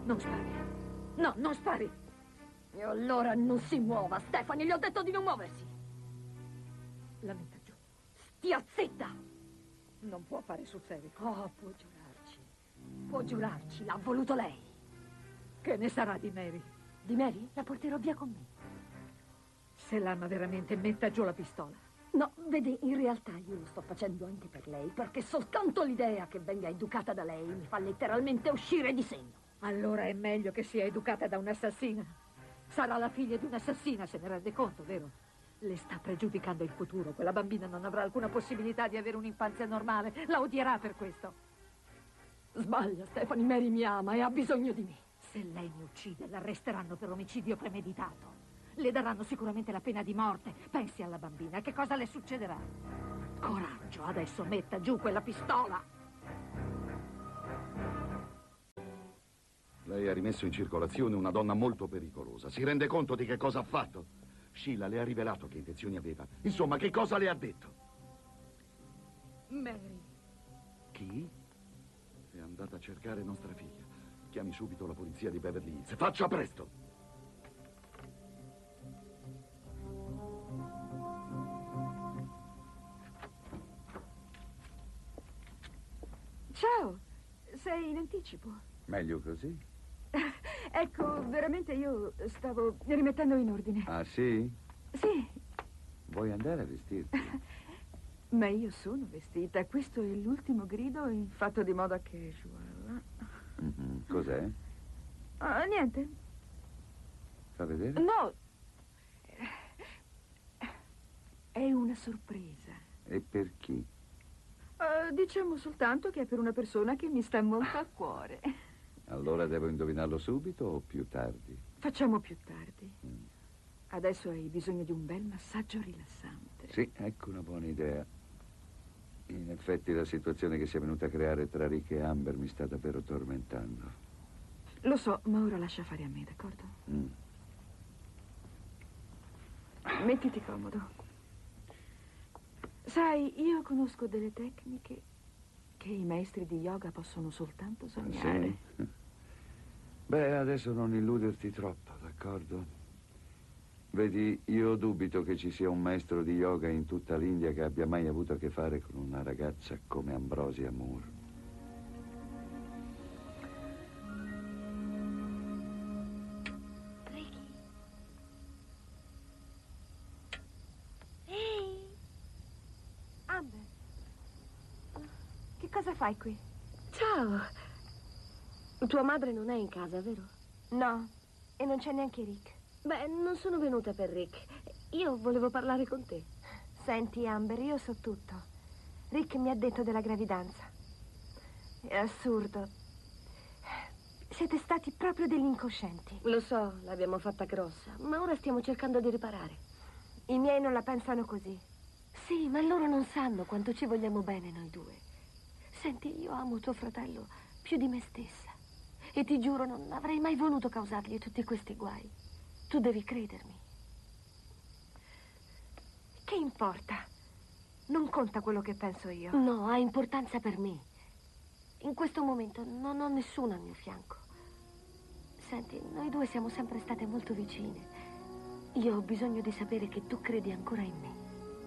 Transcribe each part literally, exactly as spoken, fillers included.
Non spari. No, non spari. E allora non si muova, Stephanie, gli ho detto di non muoversi. La metta giù. Stia zitta. Non può fare sul serio. Oh, può giurarci. Può giurarci, l'ha voluto lei. Che ne sarà di Mary? Di Mary? La porterò via con me. Se l'ama veramente, metta giù la pistola. No, vede, in realtà io lo sto facendo anche per lei, perché soltanto l'idea che venga educata da lei mi fa letteralmente uscire di senno. Allora è meglio che sia educata da un'assassina. Sarà la figlia di un'assassina, se ne rende conto, vero? Le sta pregiudicando il futuro. Quella bambina non avrà alcuna possibilità di avere un'infanzia normale. La odierà per questo. Sbaglia, Stephanie. Mary mi ama e ha bisogno di me. Se lei mi uccide, l'arresteranno per omicidio premeditato. Le daranno sicuramente la pena di morte. Pensi alla bambina, che cosa le succederà? Coraggio, adesso metta giù quella pistola. Lei ha rimesso in circolazione una donna molto pericolosa. Si rende conto di che cosa ha fatto? Sheila le ha rivelato che intenzioni aveva. Insomma, che cosa le ha detto? Mary. Chi? È andata a cercare nostra figlia. Chiami subito la polizia di Beverly Hills. Faccia presto! Ciao, sei in anticipo. Meglio così? Ecco, veramente io stavo rimettendo in ordine. Ah, sì? Sì. Vuoi andare a vestirti? Ma io sono vestita. Questo è l'ultimo grido in fatto di moda casual. Mm-hmm. Cos'è? Ah, niente. Fa vedere? No. È una sorpresa. E per chi? Uh, diciamo soltanto che è per una persona che mi sta molto a cuore. Allora devo indovinarlo subito o più tardi? Facciamo più tardi. Mm. Adesso hai bisogno di un bel massaggio rilassante. Sì, ecco una buona idea. In effetti la situazione che si è venuta a creare tra Rick e Amber mi sta davvero tormentando. Lo so, ma ora lascia fare a me, d'accordo? Mm. Mettiti comodo. Sai, io conosco delle tecniche che i maestri di yoga possono soltanto sognare. Sì? Beh, adesso non illuderti troppo, d'accordo? Vedi, io dubito che ci sia un maestro di yoga in tutta l'India che abbia mai avuto a che fare con una ragazza come Ambrosia Moore. Ricky. Ehi. Amber. Che cosa fai qui? Ciao. Tua madre non è in casa, vero? No, e non c'è neanche Rick. Beh, non sono venuta per Rick. Io volevo parlare con te. Senti, Amber, io so tutto. Rick mi ha detto della gravidanza. È assurdo. Siete stati proprio degli incoscienti. Lo so, l'abbiamo fatta grossa, ma ora stiamo cercando di riparare. I miei non la pensano così. Sì, ma loro non sanno quanto ci vogliamo bene noi due. Senti, io amo tuo fratello più di me stessa. E ti giuro, non avrei mai voluto causargli tutti questi guai. Tu devi credermi. Che importa? Non conta quello che penso io. No, ha importanza per me. In questo momento non ho nessuno al mio fianco. Senti, noi due siamo sempre state molto vicine. Io ho bisogno di sapere che tu credi ancora in me.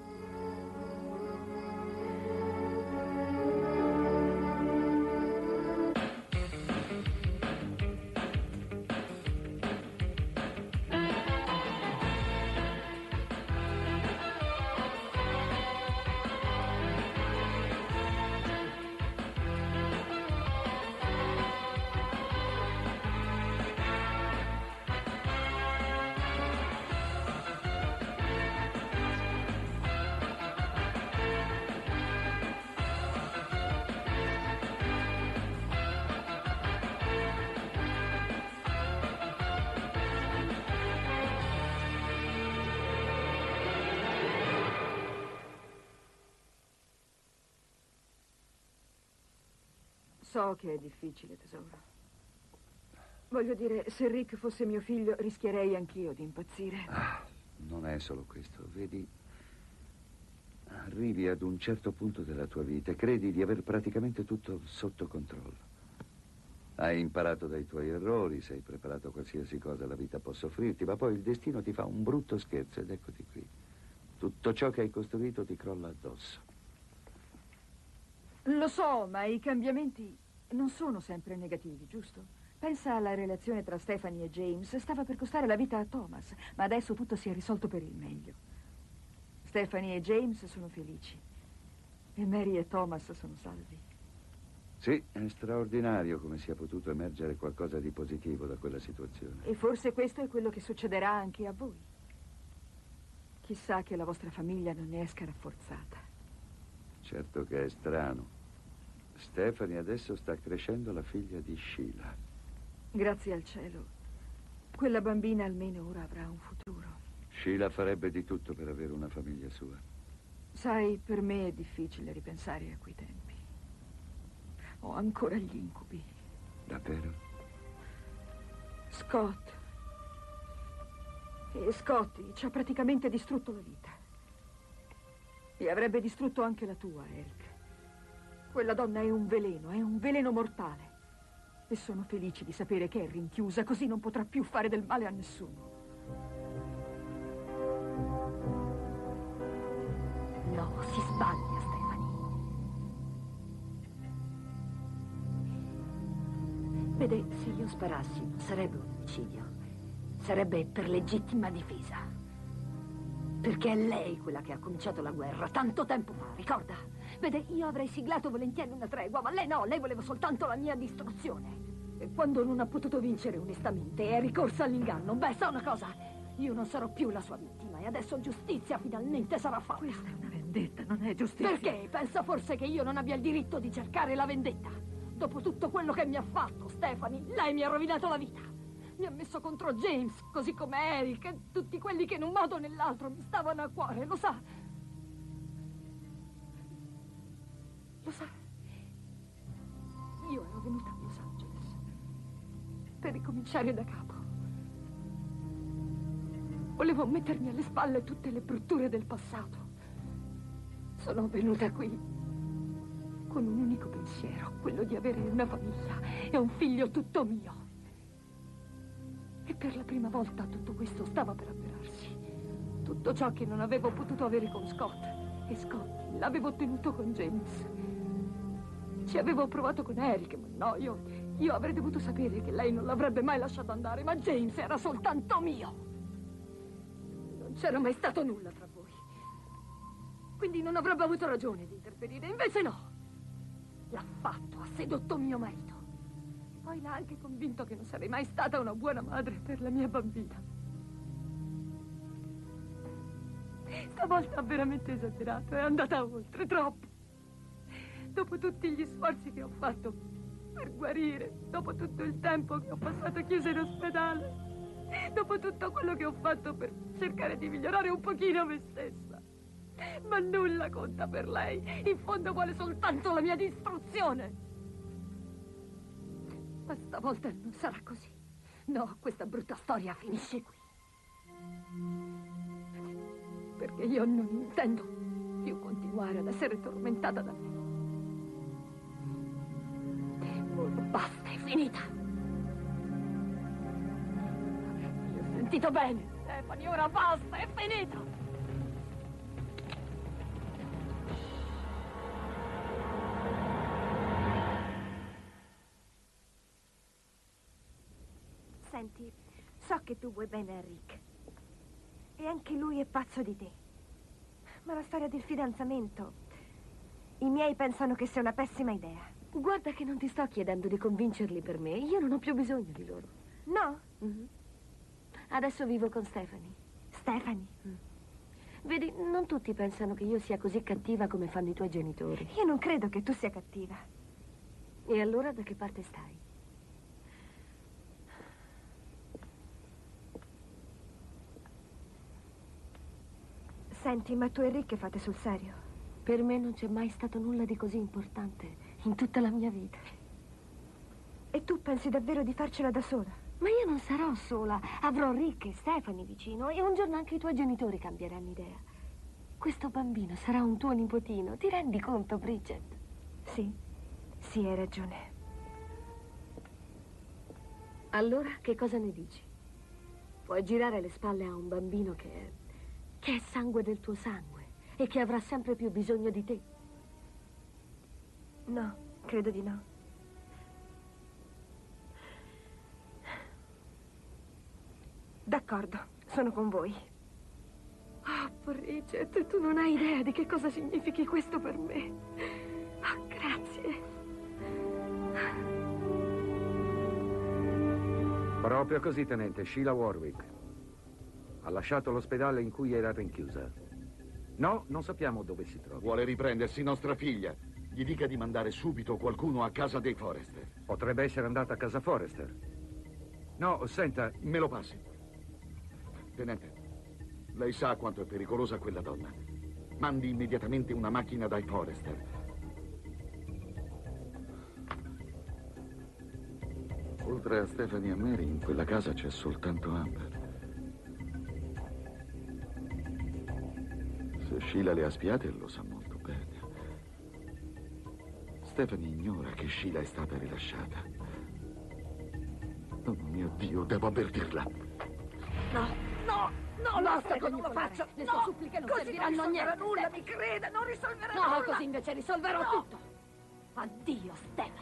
So che è difficile, tesoro. Voglio dire, se Rick fosse mio figlio, rischierei anch'io di impazzire. Ah, non è solo questo. Vedi, arrivi ad un certo punto della tua vita e credi di aver praticamente tutto sotto controllo. Hai imparato dai tuoi errori, sei preparato a qualsiasi cosa la vita possa offrirti, ma poi il destino ti fa un brutto scherzo ed eccoti qui. Tutto ciò che hai costruito ti crolla addosso. Lo so, ma i cambiamenti non sono sempre negativi, giusto? Pensa alla relazione tra Stephanie e James. Stava per costare la vita a Thomas, ma adesso tutto si è risolto per il meglio. Stephanie e James sono felici e Mary e Thomas sono salvi. Sì, è straordinario come sia potuto emergere qualcosa di positivo da quella situazione. E forse questo è quello che succederà anche a voi. Chissà che la vostra famiglia non ne esca rafforzata. Certo che è strano. Stephanie adesso sta crescendo la figlia di Sheila. Grazie al cielo. Quella bambina almeno ora avrà un futuro. Sheila farebbe di tutto per avere una famiglia sua. Sai, per me è difficile ripensare a quei tempi. Ho ancora gli incubi. Davvero? Scott. E Scotty ci ha praticamente distrutto la vita. E avrebbe distrutto anche la tua, Eric. Quella donna è un veleno, è un veleno mortale. E sono felice di sapere che è rinchiusa, così non potrà più fare del male a nessuno. No, si sbaglia, Stephanie. Vede, se io sparassi non sarebbe un omicidio. Sarebbe per legittima difesa. Perché è lei quella che ha cominciato la guerra tanto tempo fa, ricorda? Vede, io avrei siglato volentieri una tregua, ma lei no, lei voleva soltanto la mia distruzione. E quando non ha potuto vincere onestamente è ricorsa all'inganno. Beh, sa una cosa? Io non sarò più la sua vittima e adesso giustizia finalmente sarà fatta. Questa è una vendetta, non è giustizia. Perché? Pensa forse che io non abbia il diritto di cercare la vendetta? Dopo tutto quello che mi ha fatto, Stephanie, lei mi ha rovinato la vita. Mi ha messo contro James, così come Eric e tutti quelli che in un modo o nell'altro mi stavano a cuore, lo sa? Lo sa? Io ero venuta a Los Angeles per ricominciare da capo. Volevo mettermi alle spalle tutte le brutture del passato. Sono venuta qui con un unico pensiero, quello di avere una famiglia e un figlio tutto mio. E per la prima volta tutto questo stava per avverarsi. Tutto ciò che non avevo potuto avere con Scott. E Scott l'avevo ottenuto con James. Ci avevo provato con Eric, ma no, io, io avrei dovuto sapere che lei non l'avrebbe mai lasciato andare, ma James era soltanto mio. Non c'era mai stato nulla tra voi. Quindi non avrebbe avuto ragione di interferire, invece no. L'ha fatto, ha sedotto mio marito. Poi l'ha anche convinto che non sarei mai stata una buona madre per la mia bambina. Stavolta ha veramente esagerato, è andata oltre, troppo. Dopo tutti gli sforzi che ho fatto per guarire, dopo tutto il tempo che ho passato chiusa in ospedale, dopo tutto quello che ho fatto per cercare di migliorare un pochino me stessa. Ma nulla conta per lei. In fondo vuole soltanto la mia distruzione. Ma stavolta non sarà così. No, questa brutta storia finisce qui. Perché io non intendo più continuare ad essere tormentata da lei. Ora basta, è finita. Io ho sentito bene, Stephanie, ora basta, è finita. Senti, so che tu vuoi bene a Rick. E anche lui è pazzo di te. Ma la storia del fidanzamento... I miei pensano che sia una pessima idea. Guarda che non ti sto chiedendo di convincerli per me. Io non ho più bisogno di loro. No? Mm-hmm. Adesso vivo con Stephanie. Stephanie? Mm. Vedi, non tutti pensano che io sia così cattiva come fanno i tuoi genitori. Io non credo che tu sia cattiva. E allora da che parte stai? Senti, ma tu e Rick fate sul serio? Per me non c'è mai stato nulla di così importante in tutta la mia vita. E tu pensi davvero di farcela da sola? Ma io non sarò sola. Avrò Rick e Stephanie vicino e un giorno anche i tuoi genitori cambieranno idea. Questo bambino sarà un tuo nipotino. Ti rendi conto, Bridget? Sì, sì, hai ragione. Allora, che cosa ne dici? Puoi girare le spalle a un bambino che è, che è sangue del tuo sangue e che avrà sempre più bisogno di te? No, credo di no. D'accordo, sono con voi. Oh, Bridget, tu non hai idea di che cosa significhi questo per me. Oh, grazie. Proprio così, tenente. Sheila Warwick ha lasciato l'ospedale in cui era rinchiusa. No, non sappiamo dove si trova. Vuole riprendersi nostra figlia. Gli dica di mandare subito qualcuno a casa dei Forrester. Potrebbe essere andata a casa Forrester. No, senta... Me lo passi. Tenente, lei sa quanto è pericolosa quella donna. Mandi immediatamente una macchina dai Forrester. Oltre a Stephanie e Mary, in quella casa c'è soltanto Amber. Se Sheila le ha spiate, lo sa molto bene. Stephanie ignora che Sheila è stata rilasciata. Oh mio Dio, devo avvertirla. No, no, no, basta che non lo faccia. Le sue suppliche non serviranno a niente. Nulla, mi creda, non risolverà nulla. No, così invece risolverò tutto. Addio, Stephanie.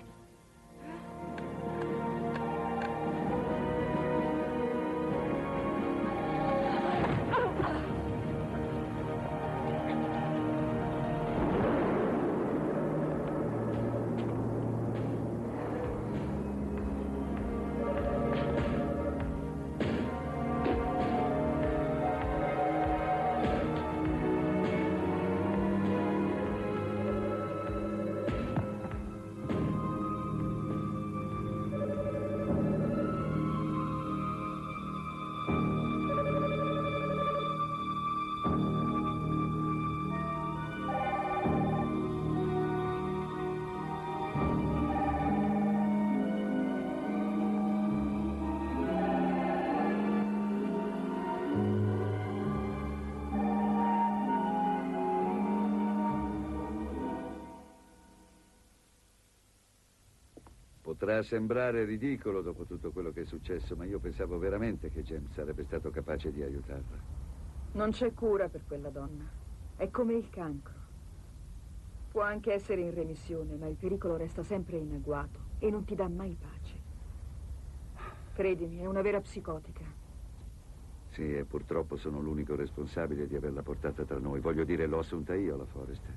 Potrà sembrare ridicolo dopo tutto quello che è successo, ma io pensavo veramente che James sarebbe stato capace di aiutarla. Non c'è cura per quella donna. È come il cancro. Può anche essere in remissione, ma il pericolo resta sempre in agguato e non ti dà mai pace. Credimi, è una vera psicotica. Sì, e purtroppo sono l'unico responsabile di averla portata tra noi. Voglio dire, l'ho assunta io, la Forrester.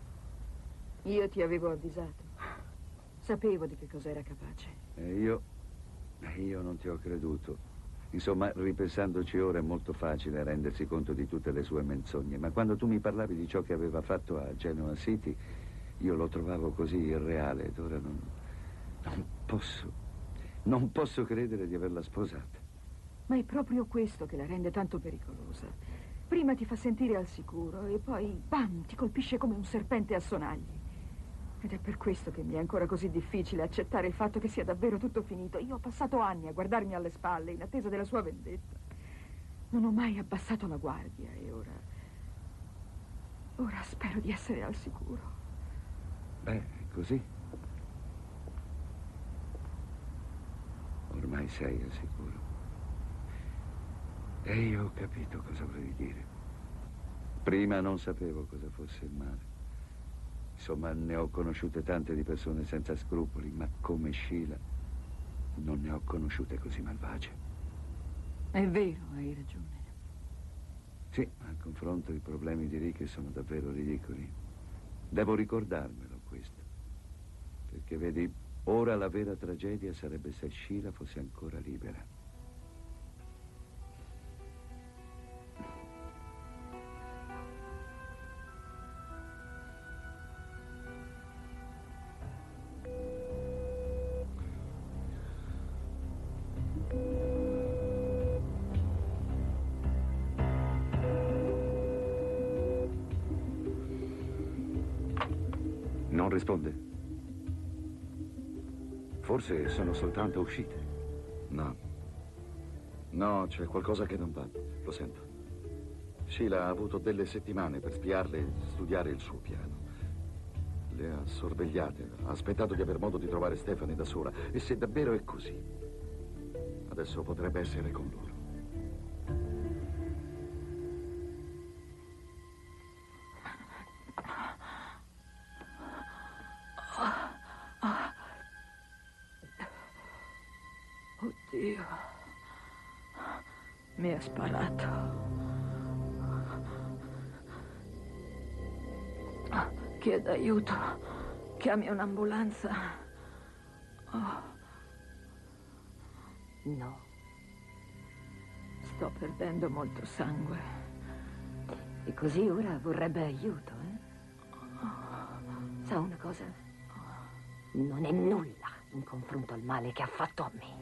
Io ti avevo avvisato. Sapevo di che cosa era capace. E io... io non ti ho creduto. Insomma, ripensandoci ora è molto facile rendersi conto di tutte le sue menzogne, ma quando tu mi parlavi di ciò che aveva fatto a Genoa City, io lo trovavo così irreale ed ora non... non posso... non posso credere di averla sposata. Ma è proprio questo che la rende tanto pericolosa. Prima ti fa sentire al sicuro e poi, bam, ti colpisce come un serpente a sonagli. Ed è per questo che mi è ancora così difficile accettare il fatto che sia davvero tutto finito. Io ho passato anni a guardarmi alle spalle in attesa della sua vendetta. Non ho mai abbassato la guardia e ora... ora spero di essere al sicuro. Beh, così. Ormai sei al sicuro. E io ho capito cosa volevi dire. Prima non sapevo cosa fosse il male. Insomma, ne ho conosciute tante di persone senza scrupoli, ma come Sheila non ne ho conosciute così malvagie. È vero, hai ragione. Sì, a confronto i problemi di Rick sono davvero ridicoli. Devo ricordarmelo questo. Perché vedi, ora la vera tragedia sarebbe se Sheila fosse ancora libera. Non risponde. Forse sono soltanto uscite. No. No, c'è qualcosa che non va. Lo sento. Sheila ha avuto delle settimane per spiarle e studiare il suo piano. Le ha sorvegliate, ha aspettato di aver modo di trovare Stephanie da sola. E se davvero è così, Adesso potrebbe essere con loro. Oddio. Mi ha sparato. Chieda aiuto. Chiami un'ambulanza. Oh. No. Sto perdendo molto sangue. E così ora vorrebbe aiuto, eh? Sa una cosa? Non è nulla in confronto al male che ha fatto a me.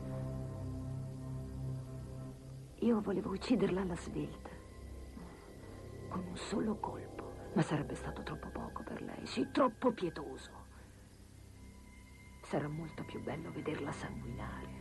Io volevo ucciderla alla svelta, con un solo colpo, ma sarebbe stato troppo poco per lei, sì, troppo pietoso. Sarà molto più bello vederla sanguinare.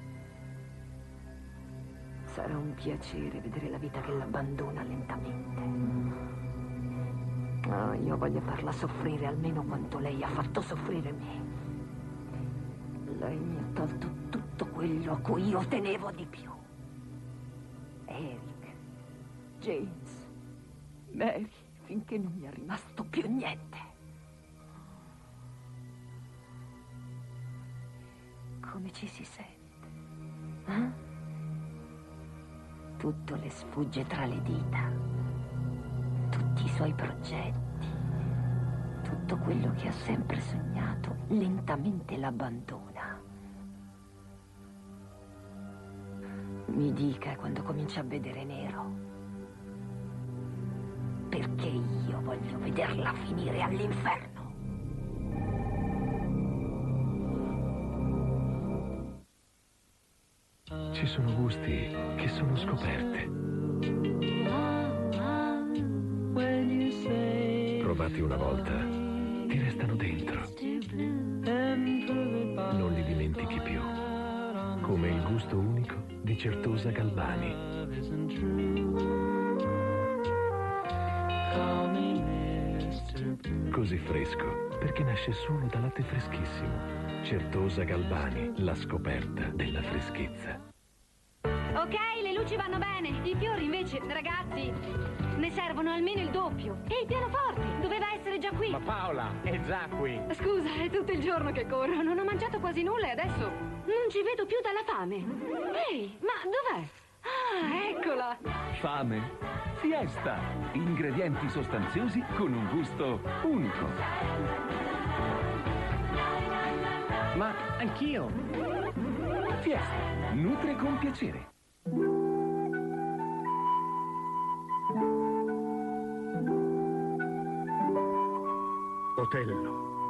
Sarà un piacere vedere la vita che l'abbandona lentamente. Oh, io voglio farla soffrire almeno quanto lei ha fatto soffrire me. Lei mi ha tolto tutto quello a cui io tenevo di più. Eric, James, Mary, finché non mi è rimasto più niente. Come ci si sente? Eh? Tutto le sfugge tra le dita. Tutti i suoi progetti. Tutto quello che ha sempre sognato lentamente l'abbandona. Mi dica quando comincia a vedere nero. Perché io voglio vederla finire all'inferno. Ci sono gusti che sono scoperte. Provati una volta, ti restano dentro. Non li dimentichi più. Come il gusto unico di Certosa Galbani. Così fresco, perché nasce solo da latte freschissimo. Certosa Galbani, la scoperta della freschezza. Ok, le luci vanno bene. I fiori invece, ragazzi, ne servono almeno il doppio. E il pianoforte, doveva essere già qui. Ma Paola, è già qui. Scusa, è tutto il giorno che corro. Non ho mangiato quasi nulla e adesso non ci vedo più dalla fame. Ehi, ma dov'è? Ah, eccola. Fame, Fiesta. Ingredienti sostanziosi con un gusto unico. Ma anch'io. Fiesta, nutre con piacere. Otello.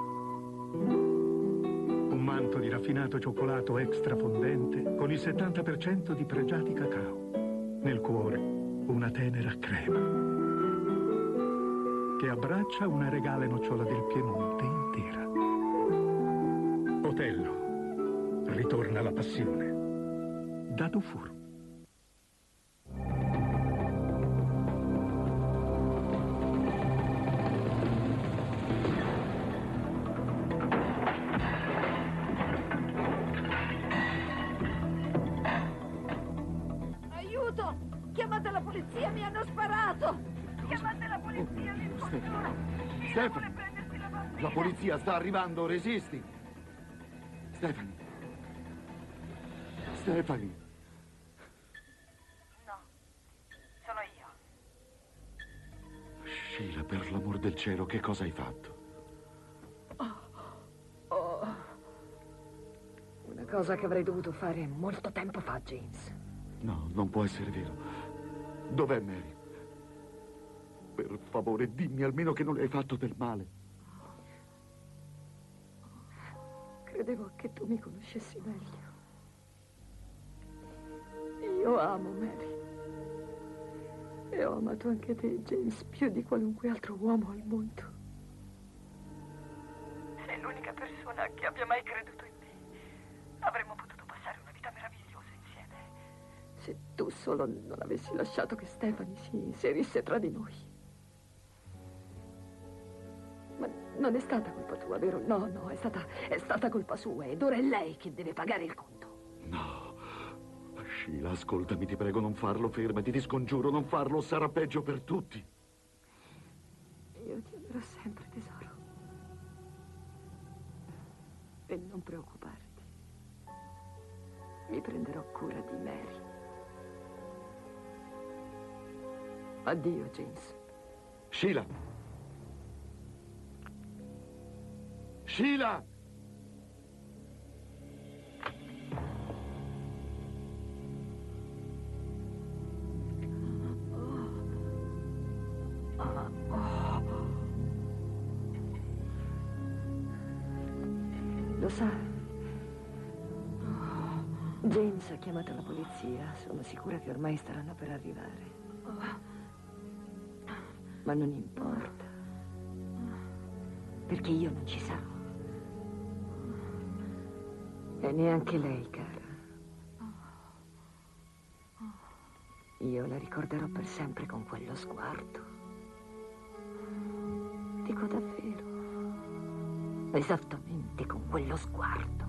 Un manto di raffinato cioccolato extra fondente con il settanta per cento di pregiati cacao. Nel cuore una tenera crema che abbraccia una regale nocciola del Piemonte intera. Otello. Ritorna la passione. Da Dufour. Aiuto! Chiamate la polizia, mi hanno sparato! Chiamate la polizia, mi Stefani! Stefani! La polizia sta arrivando, resisti! Stefani! Stefani! No, sono io. Sheila, per l'amor del cielo, che cosa hai fatto? Oh, oh. Una cosa che avrei dovuto fare molto tempo fa, James. No, non può essere vero. Dov'è Mary? Per favore, dimmi almeno che non le hai fatto del male. Credevo che tu mi conoscessi meglio. Io amo Mary. E ho amato anche te, James, più di qualunque altro uomo al mondo. Sei l'unica persona che abbia mai creduto in me. Avremmo potuto passare una vita meravigliosa insieme. Se tu solo non avessi lasciato che Stefani si inserisse tra di noi. Ma non è stata colpa tua, vero? No, no, è stata, è stata colpa sua ed ora è lei che deve pagare il conto. No, Sheila, ascoltami, ti prego, non farlo, fermati, ti scongiuro, non farlo, sarà peggio per tutti. Io ti amerò sempre, tesoro. E non preoccuparti. Mi prenderò cura di Mary. Addio, James. Sheila! Sheila! Lo sa, James ha chiamato la polizia. Sono sicura che ormai staranno per arrivare. Ma non importa, perché io non ci sarò. E neanche lei, cara. Io la ricorderò per sempre con quello sguardo. Dico davvero. Esattamente con quello sguardo.